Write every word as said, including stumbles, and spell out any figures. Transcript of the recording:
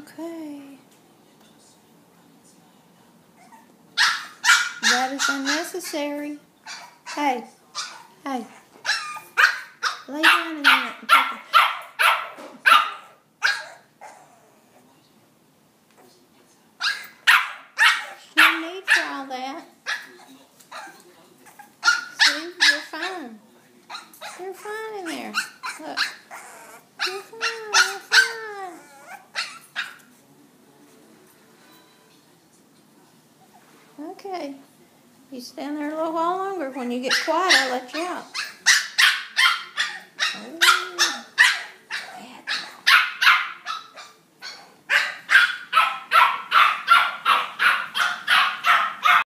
Okay. That is unnecessary. Hey. Hey. Lay down in there. No need for all that. See, you're fine. You're fine in there. Look. You're fine. You're fine. Okay. You stand there a little while longer. When you get quiet, I'll let you out.